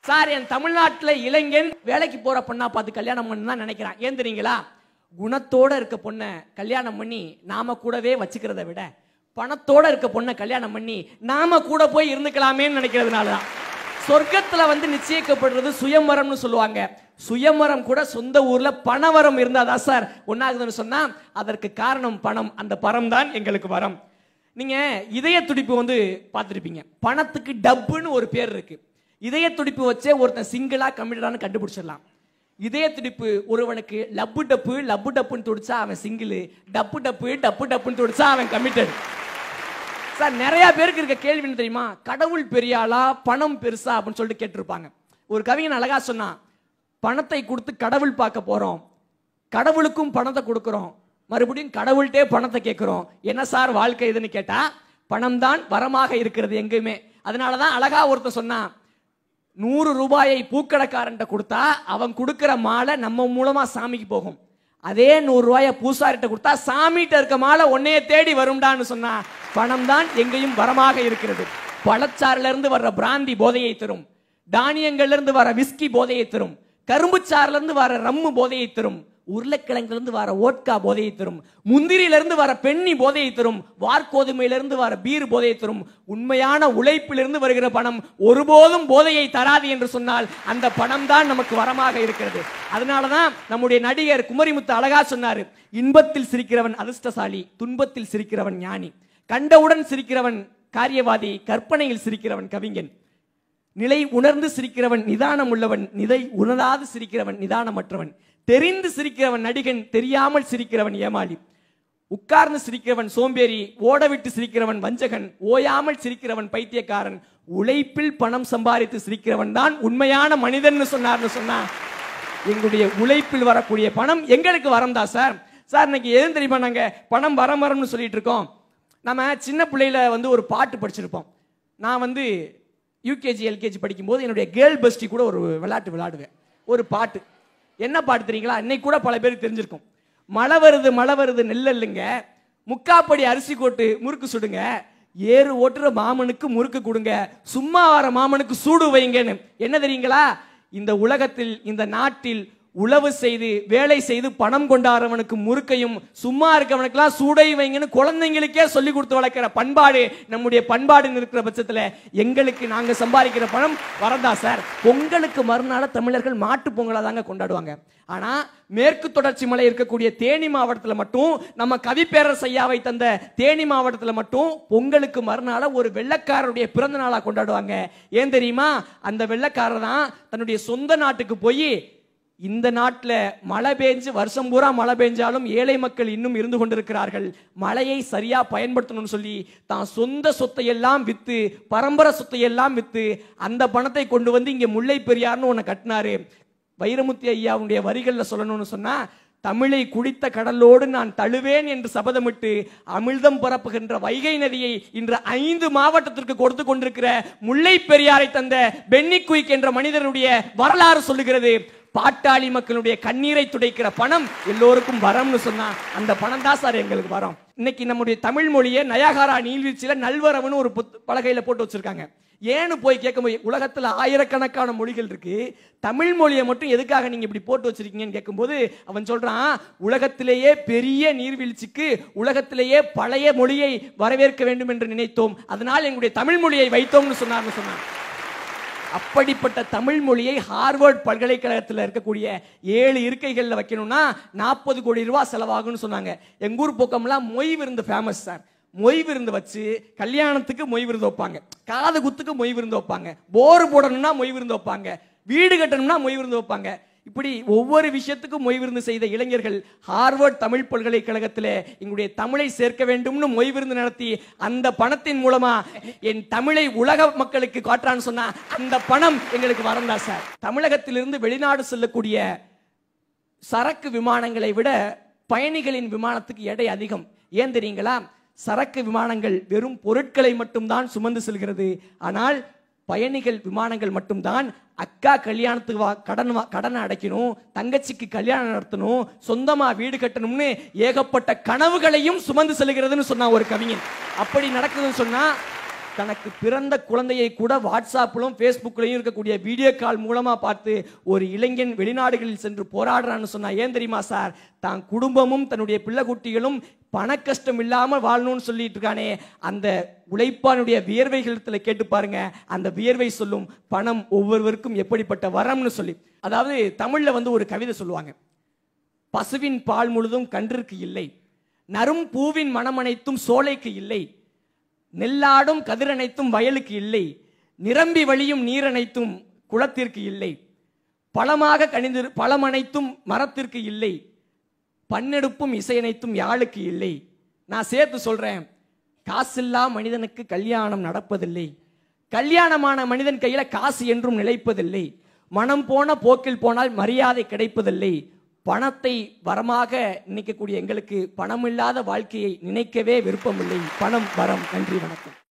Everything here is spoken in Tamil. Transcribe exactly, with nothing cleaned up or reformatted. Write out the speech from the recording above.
சார் என் தமிழ்நாட்டில் இளைஞன் வேலைக்கு போற பொண்ணா பார்த்து கல்யாணம் பண்ணா நினைக்கிறான். ஏன் தெரியுங்களா? குணத்தோட இருக்க பொண்ணை கல்யாணம் பண்ணி நாம கூடவே வச்சுக்கிறத விட பணத்தோட இருக்க பொண்ணை கல்யாணம் பண்ணி நாம கூட போய் இருந்துக்கலாமேன்னு நினைக்கிறதுனாலதான். சொர்க்கத்துல வந்து நிச்சயிக்கப்படுறது சுயமரம்னு சொல்லுவாங்க. சுயமரம் கூட சொந்த ஊர்ல பணவரம் இருந்தாதான் சார் ஒன்னாகுதுன்னு சொன்னா அதற்கு காரணம் பணம். அந்த பணம் தான் எங்களுக்கு வரம். நீங்க இதய துடிப்பு வந்து பார்த்துருப்பீங்க. பணத்துக்கு டப்புன்னு ஒரு பேர் இருக்கு. இதய துடிப்பு வச்சே ஒருத்தன் சிங்கிளா கம்மிட்டடான்னு கண்டுபிடிச்சிடலாம். இதய துடிப்பு ஒருவனுக்கு லப்பு டப்பு லப்பு டப்புன்னு துடிச்சா அவன் சிங்கிள், டப்பு டப்பு டப்பு டப்புன்னு துடிச்சா அவன் கமிட்டட். சார் நிறைய பேருக்கு இருக்க கேள்வி என்ன தெரியுமா? கடவுள் பெரியாளா பணம் பெருசா அப்படின்னு சொல்லிட்டு கேட்டிருப்பாங்க. ஒரு கவிஞன் அழகா சொன்னா, பணத்தை கொடுத்து கடவுள் பார்க்க போறோம், கடவுளுக்கும் பணத்தை கொடுக்கிறோம், மறுபடியும் கடவுள்கிட்டே பணத்தை கேட்கிறோம், என்ன சார் வாழ்க்கை இதுன்னு கேட்டா பணம் தான் வரமாக இருக்கிறது எங்குமே. அதனாலதான் அழகா ஒருத்தர் சொன்னா, நூறு ரூபாயை பூக்கடைக்காரன்ட்ட கொடுத்தா அவன் கொடுக்கிற மாலை நம்ம மூலமா சாமிக்கு போகும். அதே நூறு ரூபாயை பூசாரிட்ட கொடுத்தா சாமிகிட்ட இருக்க மாலை உன்னைய தேடி வரும்டான்னு சொன்னா பணம் தான் எங்கேயும் வரமாக இருக்கிறது. பழச்சாறுல இருந்து வர்ற பிராந்தி போதையை தரும், தானியங்கள்ல இருந்து வர விஸ்கி போதையை தரும், கரும்பு சாறுல இருந்து வர ரம்மு போதையை தரும், உருளைக்கிழங்குல இருந்து வர ஓட்கா போதையை தரும், முந்திரியில இருந்து வர பெண்ணி போதையை தரும், வார்கோதுமையில இருந்து வர பீர் போதையை தரும். உண்மையான உழைப்பிலிருந்து வருகிற பணம் ஒருபோதும் போதையை தராது என்று சொன்னால் அந்த பணம் தான் நமக்கு வரமாக இருக்கிறது. அதனாலதான் நம்முடைய நடிகர் குமரிமுத்து அழகா சொன்னாரு, இன்பத்தில் சிரிக்கிறவன் அதிர்ஷ்டசாலி, துன்பத்தில் சிரிக்கிறவன் ஞானி, கண்டவுடன் சிரிக்கிறவன் காரியவாதி, கற்பனையில் சிரிக்கிறவன் கவிஞன், நிலை உணர்ந்து சிரிக்கிறவன் நிதானம் உள்ளவன், நிலை உணராது சிரிக்கிறவன் நிதானமற்றவன், தெரிந்து சிரிக்கிறவன் நடிகன், தெரியாமல் சிரிக்கிறவன் ஏமாளி, உட்கார்ந்து சிரிக்கிறவன் சோம்பேறி, ஓடவிட்டு சிரிக்கிறவன் வஞ்சகன், ஓயாமல் சிரிக்கிறவன் பைத்தியக்காரன், உழைப்பில் பணம் சம்பாதித்து சிரிக்கிறவன் தான் உண்மையான மனிதன் சொன்னார்னு சொன்னா எங்களுடைய உழைப்பில் வரக்கூடிய பணம் எங்களுக்கு வரம் தான் சார். சார் இன்னைக்கு எது தெரியுமா? நாங்க பணம் வரம் வரம்னு சொல்லிட்டு இருக்கோம். நம்ம சின்ன பிள்ளையில வந்து ஒரு பாட்டு படிச்சிருப்போம். நான் வந்து யூகேஜி எல்கேஜி படிக்கும்போது என்னுடைய கேர்ள் பெஸ்டி கூட ஒரு விளையாட்டு விளையாடுவேன். ஒரு பாட்டு, என்ன பாட்டு தெரியுங்களா? இன்னைக்கு கூட பல பேருக்கு தெரிஞ்சிருக்கும். மழை வருது மழை வருது நெல்லுங்க, முக்காப்படி அரிசி கோட்டு முறுக்கு சுடுங்க, ஏறு ஓட்டுற மாமனுக்கு முறுக்கு கொடுங்க, சும்மா வர மாமனுக்கு சூடு வைங்கன்னு. என்ன தெரியுங்களா? இந்த உலகத்தில் இந்த நாட்டில் உழவு செய்து வேலை செய்து பணம் கொண்டாடுறவனுக்கு முறுக்கையும் சும்மா இருக்கவனுக்கெல்லாம் சூடை வைங்கன்னு குழந்தைங்களுக்கே சொல்லி கொடுத்து வளர்க்கிற பண்பாடு நம்முடைய பண்பாடுன்னு இருக்கிற பட்சத்தில் எங்களுக்கு நாங்கள் சம்பாதிக்கிற பணம் வரதா சார். பொங்கலுக்கு மறுநாள் தமிழர்கள் மாட்டு பொங்கலாக தாங்க கொண்டாடுவாங்க. ஆனா மேற்கு தொடர்ச்சி மலை இருக்கக்கூடிய தேனி மாவட்டத்தில் மட்டும், நம்ம கவிப்பேரரசு ஐயாவை தந்த தேனி மாவட்டத்தில் மட்டும் பொங்கலுக்கு மறுநாள் ஒரு வெள்ளைக்காரருடைய பிறந்த நாளா கொண்டாடுவாங்க. ஏன் தெரியுமா? அந்த வெள்ளைக்காரர் தான் தன்னுடைய சொந்த நாட்டுக்கு போய், இந்த நாட்டில் மழை பெஞ்சு வருஷம் பூரா மழை பெஞ்சாலும் ஏழை மக்கள் இன்னும் இருந்து கொண்டிருக்கிறார்கள், மழையை சரியா பயன்படுத்தணும்னு சொல்லி தான் சொந்த சொத்தை எல்லாம் வித்து, பரம்பரை சொத்தை எல்லாம் வித்து அந்த பணத்தை கொண்டு வந்து இங்க முல்லை பெரியார்னு ஒன்று கட்டினாரு. வைரமுத்து ஐயாவுடைய வரிகளில் சொல்லணும்னு சொன்னா, தமிழை குடித்த கடலோடு நான் தழுவேன் என்று சபதமிட்டு அமிழ்தம் பரப்புகின்ற வைகை நதியை இன்று ஐந்து மாவட்டத்திற்கு கொடுத்து கொண்டிருக்கிற முல்லை பெரியாரை தந்த பென்னி குயிக் என்ற மனிதனுடைய வரலாறு சொல்லுகிறது. பாட்டாளி மக்களுடைய கண்ணீரை துடைக்கிற பணம் எல்லோருக்கும் வரம்னு சொன்னா அந்த பணம் தான் சார் எங்களுக்கு வரும். இன்னைக்கு நம்முடைய தமிழ் மொழியை நயாகாரா நீர்வீழ்ச்சியில நல்வரவுன்னு ஒரு பலகையில போட்டு வச்சிருக்காங்க. ஏன்னு போய் கேட்கும்போது, உலகத்துல ஆயிரக்கணக்கான மொழிகள் இருக்கு, தமிழ் மொழியை மட்டும் எதுக்காக நீங்க இப்படி போட்டு வச்சிருக்கீங்கன்னு கேட்கும்போது அவன் சொல்றான், உலகத்திலேயே பெரிய நீர்வீழ்ச்சிக்கு உலகத்திலேயே பழைய மொழியை வரவேற்க வேண்டும் என்று நினைத்தோம், அதனால் எங்களுடைய தமிழ் மொழியை வைத்தோம்னு சொன்னார்னு சொன்னான். அப்படிப்பட்ட தமிழ் மொழியை ஹார்வர்ட் பல்கலைக்கழகத்தில் இருக்கக்கூடிய ஏழு இருக்கைகளில் வைக்கணும்னா நாற்பது கோடி ரூபாய் செலவாகும்னு சொன்னாங்க. எங்க ஊர் பக்கம்லாம் மொய் விருந்து ஃபேமஸ் சார். மொய் விருந்து வச்சு கல்யாணத்துக்கு மொய் விருந்து வைப்பாங்க, காது குத்துக்கு மொய் விருந்து வைப்பாங்க, போர் போடணும்னா மொய் விருந்து வைப்பாங்க, வீடு கட்டணும்னா மொய் விருந்து வைப்பாங்க. இப்படி ஒவ்வொரு விஷயத்துக்கும் மொய் விருந்து செய்த இளைஞர்கள் ஹார்வர்ட் தமிழ் பல்கலைக்கழகத்தில் எங்களுடைய தமிழை சேர்க்க வேண்டும்னு மொய் விருந்து நடத்தி அந்த பணத்தின் மூலமா என் தமிழை உலக மக்களுக்கு காட்டுறான்னு சொன்னா அந்த பணம் எங்களுக்கு வரந்தா சார். தமிழகத்திலிருந்து வெளிநாடு செல்லக்கூடிய சரக்கு விமானங்களை விட பயணிகளின் விமானத்துக்கு எடை அதிகம். ஏன் தெரியுங்களா? சரக்கு விமானங்கள் வெறும் பொருட்களை மட்டும்தான் சுமந்து செல்கிறது. ஆனால் பயணிகள் விமானங்கள் மட்டும்தான் அக்கா கல்யாணத்துக்கு கடன் கடனை அடைக்கணும், தங்கச்சிக்கு கல்யாணம் நடத்தணும், சொந்தமா வீடு கட்டணும்னு ஏகப்பட்ட கனவுகளையும் சுமந்து செல்கிறதுன்னு சொன்னா ஒரு கவிஞன். அப்படி நடக்குதுன்னு சொன்னா தனக்கு பிறந்த குழந்தையை கூட வாட்ஸ்அப்பிலும் ஃபேஸ்புக்லையும் இருக்கக்கூடிய வீடியோ கால் மூலமா பார்த்து ஒரு இளைஞன் வெளிநாடுகளில் சென்று போராடுறான்னு சொன்னா ஏன் தெரியுமா சார்? தான் குடும்பமும் தன்னுடைய பிள்ளை குட்டிகளும் பண கஷ்டம் இல்லாமல் வாழணும்னு சொல்லிட்டு இருக்கானே, அந்த உழைப்பானுடைய வியர்வைகளத்துல கேட்டு பாருங்க. அந்த வியர்வை சொல்லும் பணம் ஒவ்வொருவருக்கும் எப்படிப்பட்ட வரம்னு சொல்லி. அதாவது தமிழ்ல வந்து ஒரு கவிதை சொல்லுவாங்க, பசுவின் பால் முழுதும் கன்றிற்கு இல்லை, நரும் பூவின் மனம் அனைத்தும் சோலைக்கு இல்லை, நெல்லாடும் கதிரனைத்தும் வயலுக்கு இல்லை, நிரம்பி வழியும் நீரனைத்தும் குளத்திற்கு இல்லை, பழமாக கனிந்து பழம் அனைத்தும் மரத்திற்கு இல்லை, பன்னெடுப்பும் இசையனைத்தும் யாழுக்கு இல்லை. நான் சேர்த்து சொல்றேன், காசில்லா மனிதனுக்கு கல்யாணம் நடப்பதில்லை, கல்யாணமான மனிதன் கையில காசு என்றும் நிலைப்பதில்லை, மனம் போன போக்கில் போனால் மரியாதை கிடைப்பதில்லை. பணத்தை வரமாக நினைக்கக்கூடிய எங்களுக்கு பணமில்லாத வாழ்க்கையை நினைக்கவே விருப்பமில்லை. பணம் வரம். நன்றி, வணக்கம்.